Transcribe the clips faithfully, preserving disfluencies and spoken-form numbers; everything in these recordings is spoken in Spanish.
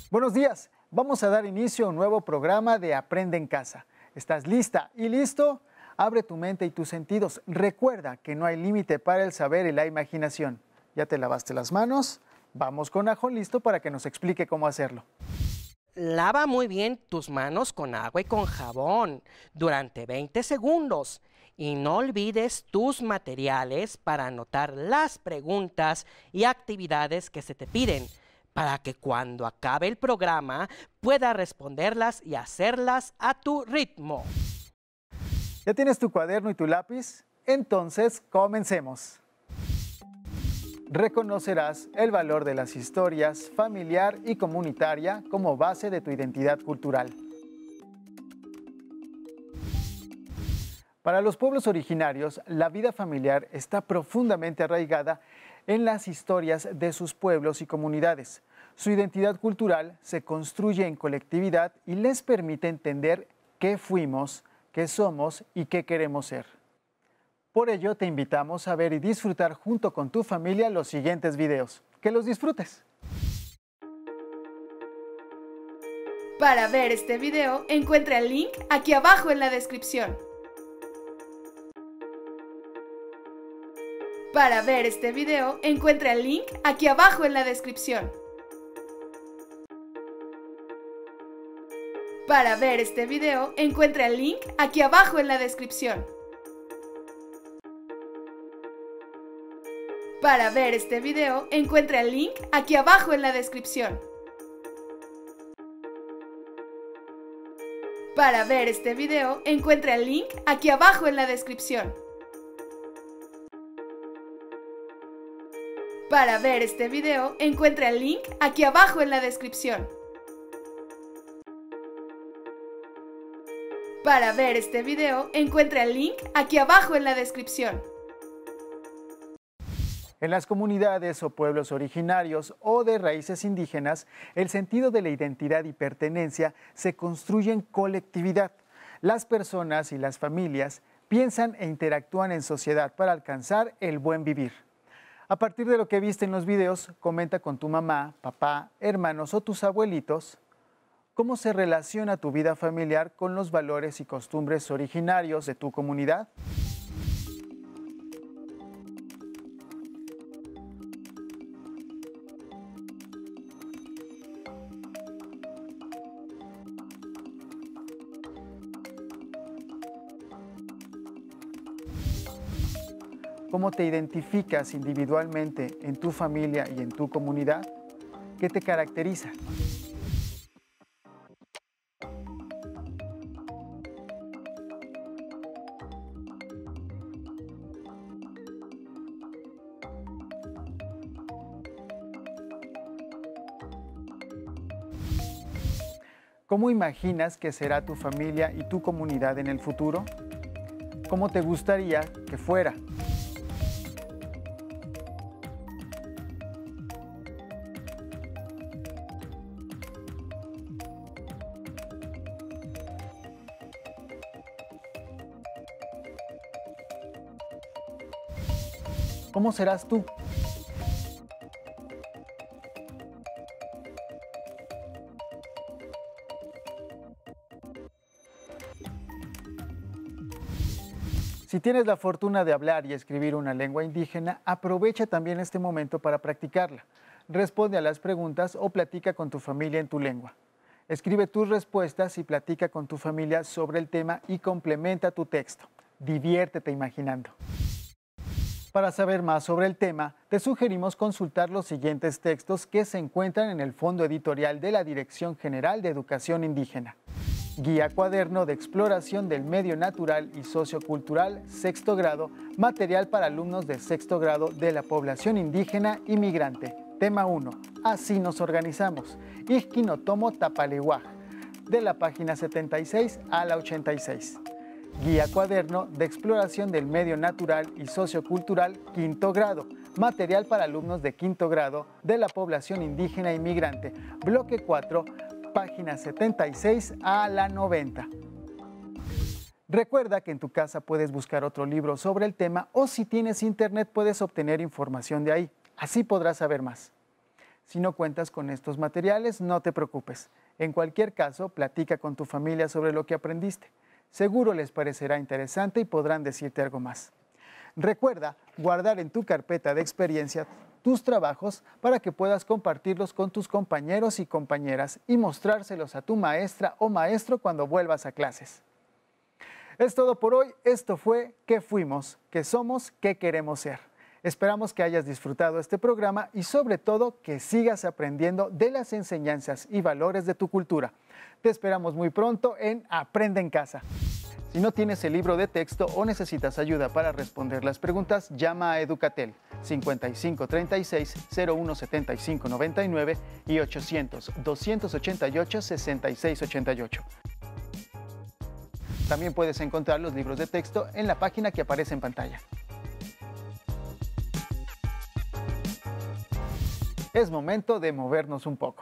Buenos días, vamos a dar inicio a un nuevo programa de Aprende en Casa. ¿Estás lista y listo? Abre tu mente y tus sentidos. Recuerda que no hay límite para el saber y la imaginación. ¿Ya te lavaste las manos? Vamos con Ajo listo para que nos explique cómo hacerlo. Lava muy bien tus manos con agua y con jabón durante veinte segundos. Y no olvides tus materiales para anotar las preguntas y actividades que se te piden, para que cuando acabe el programa puedas responderlas y hacerlas a tu ritmo. ¿Ya tienes tu cuaderno y tu lápiz? Entonces, comencemos. Reconocerás el valor de las historias familiar y comunitaria como base de tu identidad cultural. Para los pueblos originarios, la vida familiar está profundamente arraigada en las historias de sus pueblos y comunidades. Su identidad cultural se construye en colectividad y les permite entender qué fuimos, qué somos y qué queremos ser. Por ello, te invitamos a ver y disfrutar junto con tu familia los siguientes videos. ¡Que los disfrutes! Para ver este video, encuentra el link aquí abajo en la descripción. Para ver este video, encuentra el link aquí abajo en la descripción. Para ver este video, encuentra el link aquí abajo en la descripción. Para ver este video, encuentra el link aquí abajo en la descripción. Para ver este video, encuentra el link aquí abajo en la descripción. Para ver este video, encuentra el link aquí abajo en la descripción. Para ver este video, encuentra el link aquí abajo en la descripción. En las comunidades o pueblos originarios o de raíces indígenas, el sentido de la identidad y pertenencia se construye en colectividad. Las personas y las familias piensan e interactúan en sociedad para alcanzar el buen vivir. A partir de lo que viste en los videos, comenta con tu mamá, papá, hermanos o tus abuelitos cómo se relaciona tu vida familiar con los valores y costumbres originarios de tu comunidad. ¿Cómo te identificas individualmente en tu familia y en tu comunidad? ¿Qué te caracteriza? ¿Cómo imaginas que será tu familia y tu comunidad en el futuro? ¿Cómo te gustaría que fuera? ¿Cómo serás tú? Si tienes la fortuna de hablar y escribir una lengua indígena, aprovecha también este momento para practicarla. Responde a las preguntas o platica con tu familia en tu lengua. Escribe tus respuestas y platica con tu familia sobre el tema y complementa tu texto. Diviértete imaginando. Para saber más sobre el tema, te sugerimos consultar los siguientes textos que se encuentran en el fondo editorial de la Dirección General de Educación Indígena. Guía Cuaderno de Exploración del Medio Natural y Sociocultural, sexto grado, material para alumnos de sexto grado de la población indígena y migrante. Tema uno. Así nos organizamos. Ixquinotomo Tapalehuaj, de la página setenta y seis a la ochenta y seis. Guía Cuaderno de Exploración del Medio Natural y Sociocultural, quinto grado, material para alumnos de quinto grado de la población indígena y migrante. Bloque cuatro, página setenta y seis a la noventa. Recuerda que en tu casa puedes buscar otro libro sobre el tema o si tienes internet puedes obtener información de ahí. Así podrás saber más. Si no cuentas con estos materiales, no te preocupes. En cualquier caso, platica con tu familia sobre lo que aprendiste. Seguro les parecerá interesante y podrán decirte algo más. Recuerda guardar en tu carpeta de experiencia tus trabajos para que puedas compartirlos con tus compañeros y compañeras y mostrárselos a tu maestra o maestro cuando vuelvas a clases. Es todo por hoy. Esto fue ¿Qué fuimos? ¿Qué somos? ¿Qué queremos ser? Esperamos que hayas disfrutado este programa y sobre todo que sigas aprendiendo de las enseñanzas y valores de tu cultura. Te esperamos muy pronto en Aprende en Casa. Si no tienes el libro de texto o necesitas ayuda para responder las preguntas, llama a Educatel cincuenta y cinco treinta y seis cero uno setenta y cinco noventa y nueve y ochocientos doscientos ochenta y ocho sesenta y seis ochenta y ocho. También puedes encontrar los libros de texto en la página que aparece en pantalla. Es momento de movernos un poco.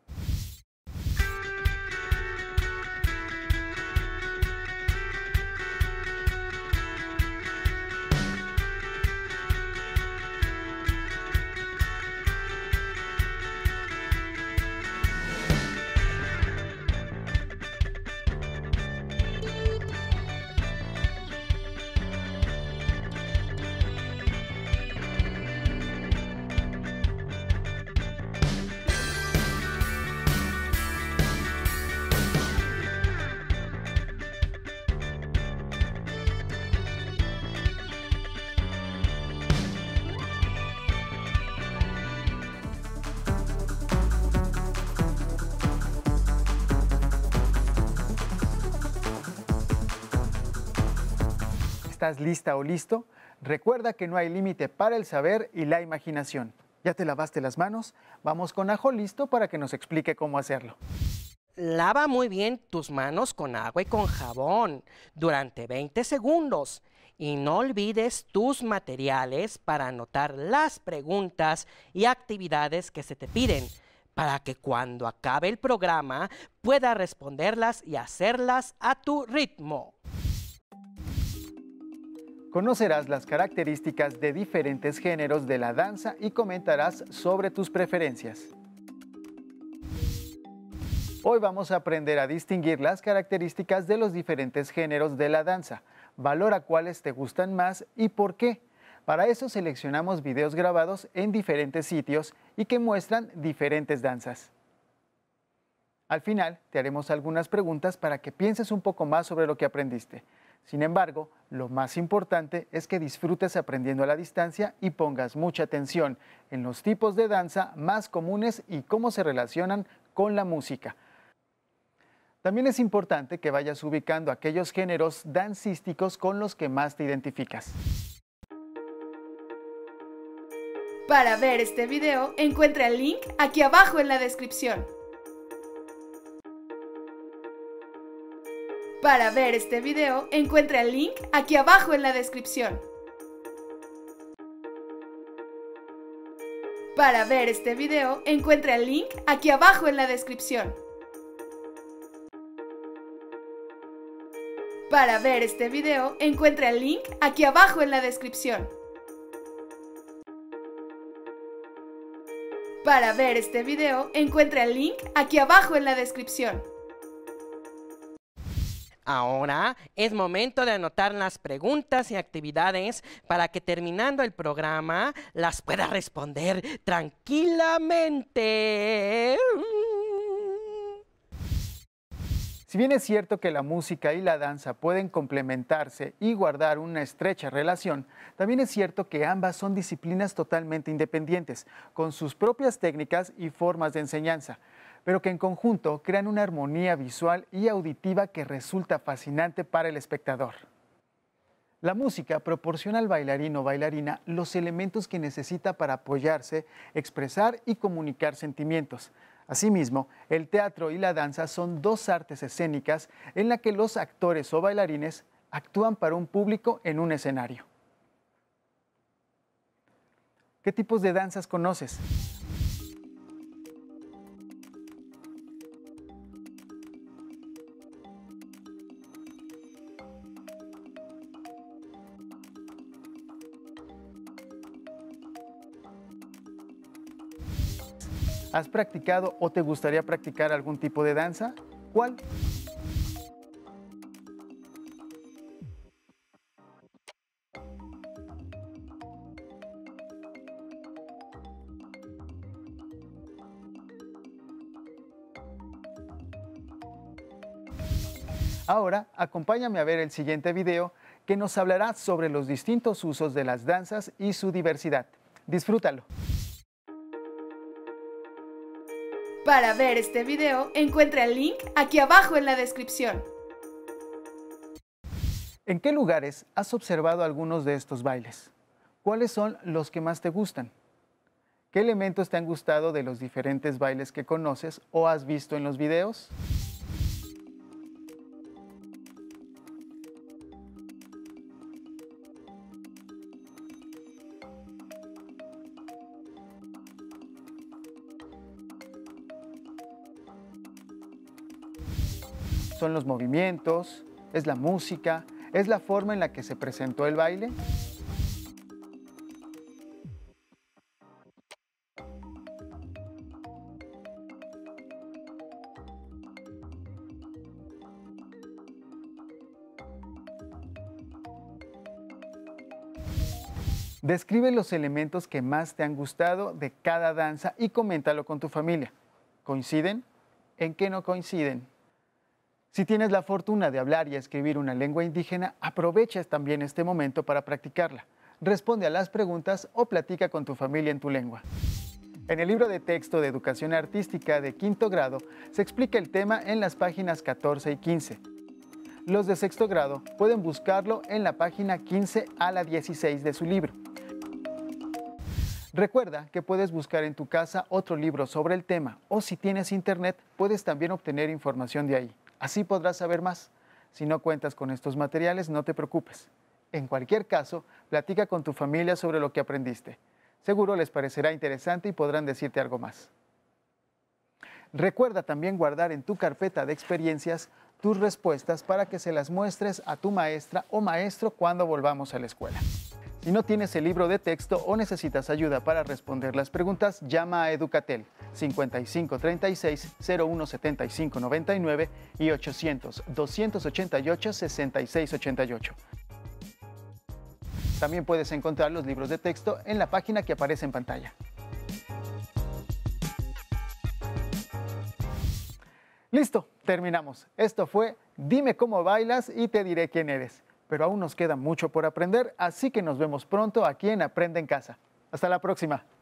¿Estás lista o listo? Recuerda que no hay límite para el saber y la imaginación. ¿Ya te lavaste las manos? Vamos con Ajo listo para que nos explique cómo hacerlo. Lava muy bien tus manos con agua y con jabón durante veinte segundos. Y no olvides tus materiales para anotar las preguntas y actividades que se te piden, para que cuando acabe el programa puedas responderlas y hacerlas a tu ritmo. Conocerás las características de diferentes géneros de la danza y comentarás sobre tus preferencias. Hoy vamos a aprender a distinguir las características de los diferentes géneros de la danza. Valora cuáles te gustan más y por qué. Para eso seleccionamos videos grabados en diferentes sitios y que muestran diferentes danzas. Al final te haremos algunas preguntas para que pienses un poco más sobre lo que aprendiste. Sin embargo, lo más importante es que disfrutes aprendiendo a la distancia y pongas mucha atención en los tipos de danza más comunes y cómo se relacionan con la música. También es importante que vayas ubicando aquellos géneros dancísticos con los que más te identificas. Para ver este video, encuentra el link aquí abajo en la descripción. Para ver este video, encuentra el link aquí abajo en la descripción. Para ver este video, encuentra el link aquí abajo en la descripción. Para ver este video, encuentra el link aquí abajo en la descripción. Para ver este video, encuentra el link aquí abajo en la descripción. Ahora es momento de anotar las preguntas y actividades para que terminando el programa las puedas responder tranquilamente. Si bien es cierto que la música y la danza pueden complementarse y guardar una estrecha relación, también es cierto que ambas son disciplinas totalmente independientes, con sus propias técnicas y formas de enseñanza, pero que en conjunto crean una armonía visual y auditiva que resulta fascinante para el espectador. La música proporciona al bailarín o bailarina los elementos que necesita para apoyarse, expresar y comunicar sentimientos. Asimismo, el teatro y la danza son dos artes escénicas en las que los actores o bailarines actúan para un público en un escenario. ¿Qué tipos de danzas conoces? ¿Has practicado o te gustaría practicar algún tipo de danza? ¿Cuál? Ahora, acompáñame a ver el siguiente video que nos hablará sobre los distintos usos de las danzas y su diversidad. Disfrútalo. Para ver este video, encuentra el link aquí abajo en la descripción. ¿En qué lugares has observado algunos de estos bailes? ¿Cuáles son los que más te gustan? ¿Qué elementos te han gustado de los diferentes bailes que conoces o has visto en los videos? ¿Son los movimientos? ¿Es la música? ¿Es la forma en la que se presentó el baile? Describe los elementos que más te han gustado de cada danza y coméntalo con tu familia. ¿Coinciden? ¿En qué no coinciden? Si tienes la fortuna de hablar y escribir una lengua indígena, aprovecha también este momento para practicarla. Responde a las preguntas o platica con tu familia en tu lengua. En el libro de texto de Educación Artística de quinto grado se explica el tema en las páginas catorce y quince. Los de sexto grado pueden buscarlo en la página quince a la dieciséis de su libro. Recuerda que puedes buscar en tu casa otro libro sobre el tema o si tienes internet puedes también obtener información de ahí. Así podrás saber más. Si no cuentas con estos materiales, no te preocupes. En cualquier caso, platica con tu familia sobre lo que aprendiste. Seguro les parecerá interesante y podrán decirte algo más. Recuerda también guardar en tu carpeta de experiencias tus respuestas para que se las muestres a tu maestra o maestro cuando volvamos a la escuela. Si no tienes el libro de texto o necesitas ayuda para responder las preguntas, llama a Educatel cincuenta y cinco treinta y seis cero uno setenta y cinco noventa y nueve y ochocientos doscientos ochenta y ocho sesenta y seis ochenta y ocho. También puedes encontrar los libros de texto en la página que aparece en pantalla. Listo, terminamos. Esto fue Dime cómo bailas y te diré quién eres. Pero aún nos queda mucho por aprender, así que nos vemos pronto aquí en Aprende en Casa. Hasta la próxima.